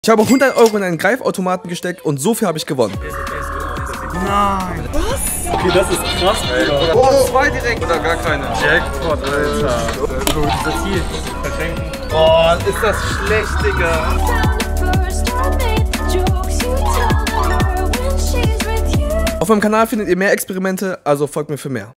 Ich habe 100 € in einen Greifautomaten gesteckt und so viel habe ich gewonnen. Nein. Was? Okay, das ist krass, Alter. Oh, 2 direkt. Oder gar keine. Jackpot, Alter. Das Ziel. Verschenken. Oh, ist das schlecht, Digga. Auf meinem Kanal findet ihr mehr Experimente, also folgt mir für mehr.